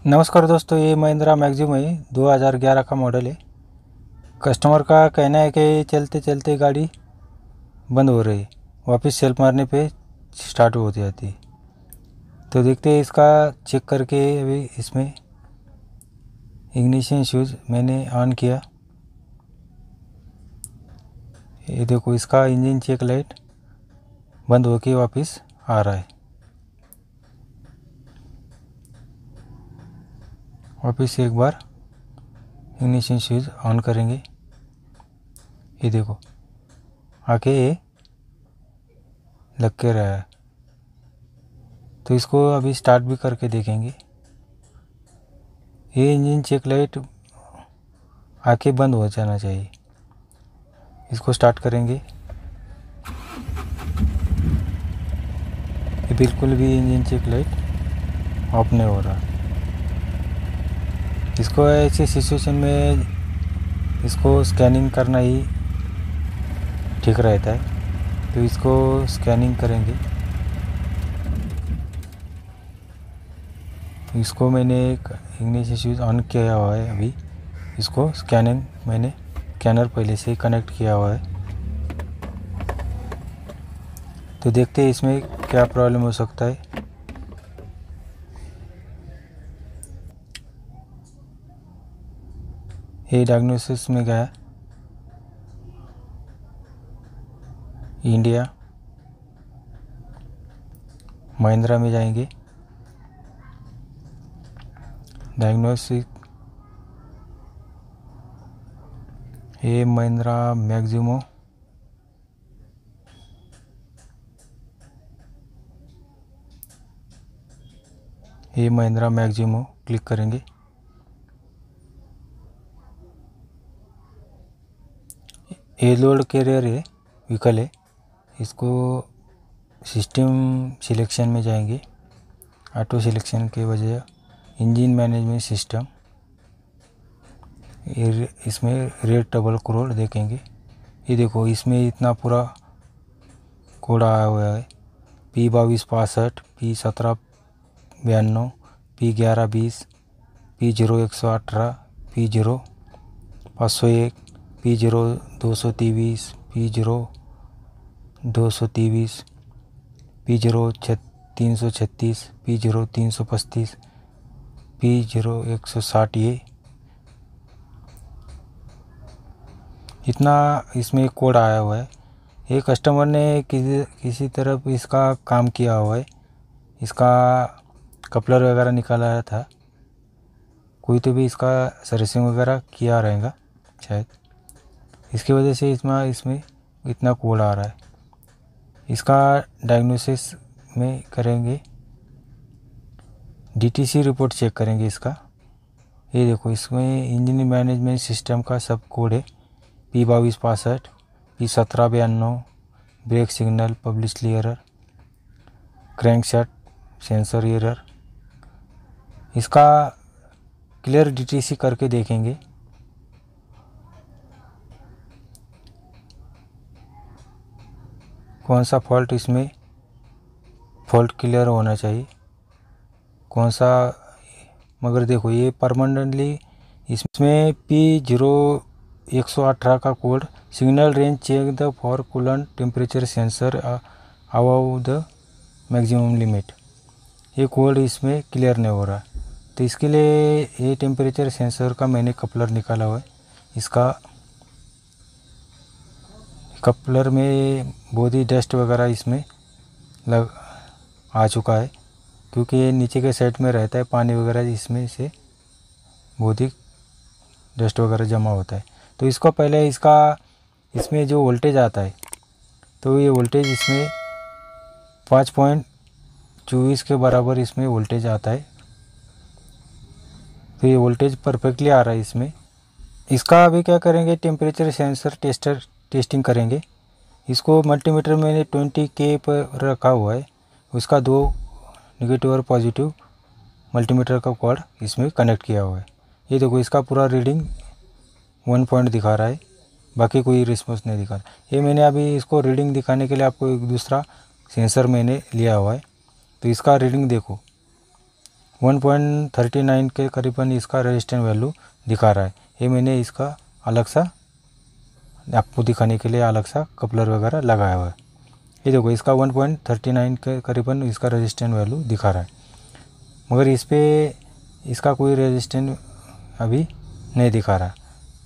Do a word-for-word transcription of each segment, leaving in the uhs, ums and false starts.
नमस्कार दोस्तों, ये महिंद्रा मैक्सिम है, दो हज़ार ग्यारह का मॉडल है। कस्टमर का कहना है कि चलते चलते गाड़ी बंद हो रही है, वापस सेल्फ मारने पे स्टार्ट हो जाती है। तो देखते हैं इसका चेक करके। अभी इसमें इग्निशन स्विच मैंने ऑन किया, ये देखो इसका इंजन चेक लाइट बंद होके वापस आ रहा है। वापस एक बार इग्निशन स्विच ऑन करेंगे, ये देखो आके ये लग के रहा है। तो इसको अभी स्टार्ट भी करके देखेंगे। ये इंजन चेक लाइट आके बंद हो जाना चाहिए। इसको स्टार्ट करेंगे, ये बिल्कुल भी इंजन चेक लाइट ऑफ नहीं हो रहा। इसको ऐसी सिचुएशन में इसको स्कैनिंग करना ही ठीक रहता है। तो इसको स्कैनिंग करेंगे। तो इसको मैंने इग्निशन स्विच ऑन किया हुआ है। अभी इसको स्कैनिंग मैंने स्कैनर पहले से ही कनेक्ट किया हुआ है। तो देखते हैं इसमें क्या प्रॉब्लम हो सकता है। ये डायग्नोसिस में गया, इंडिया महिंद्रा में जाएंगे, डायग्नोस्टिक, ये महिंद्रा मैक्सिमो, ये महिंद्रा मैक्सिमो क्लिक करेंगे। ये लोड कैरियर है, व्हीकल है। इसको सिस्टम सिलेक्शन में जाएंगे, ऑटो सिलेक्शन के बजाय इंजन मैनेजमेंट सिस्टम। ये इसमें रेड डबल कोड देखेंगे। ये देखो इसमें इतना पूरा कोड आया हुआ है, पी बाईस पासठ, पी सत्रह बयानवे, पी ग्यारह बीस, पी जीरो एक सौ अठारह, पी जीरो पाँच सौ एक, पी जीरो दो सौ तेईस, पी जीरो दो सौ तेईस, पी जीरो तीन सौ छत्तीस, पी जीरो तीन सौ पच्चीस, पी जीरो एक सौ साठ। ये इतना इसमें कोड आया हुआ है। ये कस्टमर ने किसी किसी तरफ इसका काम किया हुआ है, इसका कपलर वगैरह निकाला था, कोई तो भी इसका सर्विसिंग वगैरह किया रहेगा शायद, इसकी वजह से इसमें इसमें इतना कोड आ रहा है। इसका डायग्नोसिस में करेंगे, डीटीसी रिपोर्ट चेक करेंगे इसका। ये देखो इसमें इंजन मैनेजमेंट सिस्टम का सब कोड है, पी बाईस पासठ, पी सत्रह बयानवे, brake signal plausibility error, crankshaft sensor error. इसका क्लियर डीटीसी करके देखेंगे। कौन सा फॉल्ट इसमें फॉल्ट क्लियर होना चाहिए, कौन सा। मगर देखो ये परमानेंटली इसमें पी जीरो एक सौ अठारह का कोड, signal range check the for coolant temperature sensor above the maximum limit, ये कोड इसमें क्लियर नहीं हो रहा। तो इसके लिए ये टेम्परेचर सेंसर का मैंने कपलर निकाला हुआ है। इसका कपलर में बहुत ही डस्ट वगैरह इसमें लग आ चुका है, क्योंकि ये नीचे के साइड में रहता है, पानी वगैरह इसमें से बहुत ही डस्ट वगैरह जमा होता है। तो इसको पहले इसका इसमें जो वोल्टेज आता है, तो ये वोल्टेज इसमें पाँच पॉइंट चौबीस के बराबर इसमें वोल्टेज आता है। तो ये वोल्टेज परफेक्टली आ रहा है इसमें। इसका अभी क्या करेंगे, टेम्परेचर सेंसर टेस्टर टेस्टिंग करेंगे। इसको मल्टीमीटर मैंने ट्वेंटी के पर रखा हुआ है, उसका दो नेगेटिव और पॉजिटिव मल्टीमीटर का कॉर्ड इसमें कनेक्ट किया हुआ है। ये देखो इसका पूरा रीडिंग वन पॉइंट दिखा रहा है, बाकी कोई रिस्पॉन्स नहीं दिखा रहा। ये मैंने अभी इसको रीडिंग दिखाने के लिए आपको एक दूसरा सेंसर मैंने लिया हुआ है। तो इसका रीडिंग देखो वन पॉइंट थर्टी नाइन के करीबन इसका रेजिस्टेंस वैल्यू दिखा रहा है। ये मैंने इसका अलग सा आपको दिखाने के लिए अलग सा कपलर वगैरह लगाया हुआ है। ये देखो इसका वन पॉइंट थर्टी नाइन के करीबन इसका रेजिस्टेंस वैल्यू दिखा रहा है, मगर इस पर इसका कोई रेजिस्टेंस अभी नहीं दिखा रहा।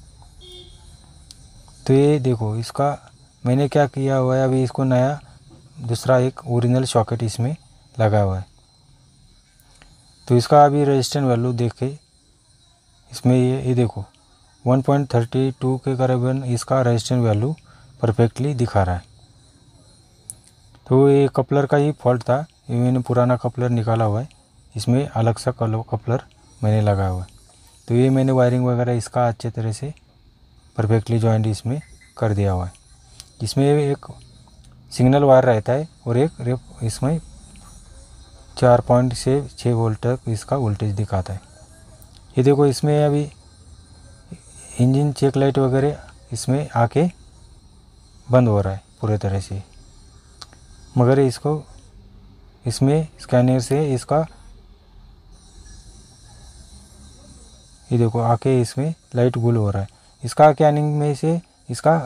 तो ये देखो इसका मैंने क्या किया हुआ है, अभी इसको नया दूसरा एक ओरिजिनल सॉकेट इसमें लगा हुआ है। तो इसका अभी रेजिस्टेंस वैल्यू देख के इसमें ये ये देखो वन पॉइंट थर्टी टू के करीबन इसका रेजिस्टेंस वैल्यू परफेक्टली दिखा रहा है। तो ये कपलर का ही फॉल्ट था, ये मैंने पुराना कपलर निकाला हुआ है, इसमें अलग सा कपलर मैंने लगाया हुआ है। तो ये मैंने वायरिंग वगैरह इसका अच्छे तरह से परफेक्टली जॉइंट इसमें कर दिया हुआ है। इसमें एक सिग्नल वायर रहता है और एक रेप इसमें चार पॉइंट से छः वोल्ट तक इसका वोल्टेज दिखाता है। ये देखो इसमें अभी इंजन चेक लाइट वगैरह इसमें आके बंद हो रहा है पूरे तरह से, मगर इसको इसमें स्कैनर से इसका ये देखो आके इसमें लाइट गुल हो रहा है। इसका स्कैनिंग में से इसका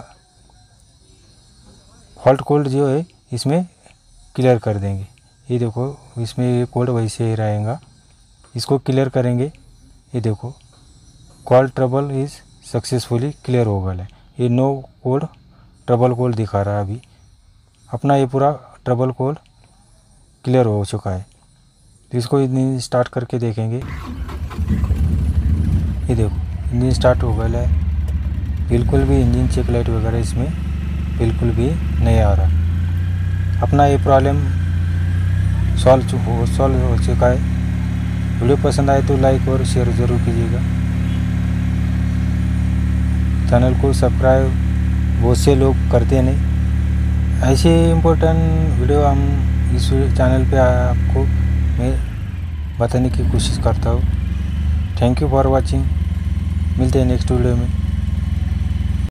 फॉल्ट कोड जो है इसमें क्लियर कर देंगे। ये देखो इसमें ये कोड वैसे ही रहेगा, इसको क्लियर करेंगे। ये देखो call trouble is successfully clear हो गया है, ये नो कोड ट्रबल कोड दिखा रहा है। अभी अपना ये पूरा ट्रबल कोड क्लियर हो चुका है। तो इसको इंजन स्टार्ट करके देखेंगे। ये देखो इंजन स्टार्ट हो गया है, बिल्कुल भी इंजन चेक लाइट वगैरह इसमें बिल्कुल भी नहीं आ रहा। अपना ये प्रॉब्लम सॉल्व हो सॉल्व हो चुका है। वीडियो पसंद आए तो लाइक और शेयर ज़रूर कीजिएगा। चैनल को सब्सक्राइब बहुत से लोग करते नहीं। ऐसे इम्पोर्टेंट वीडियो हम इस चैनल पे आपको मैं बताने की कोशिश करता हूँ। Thank you for watching. मिलते हैं नेक्स्ट वीडियो में।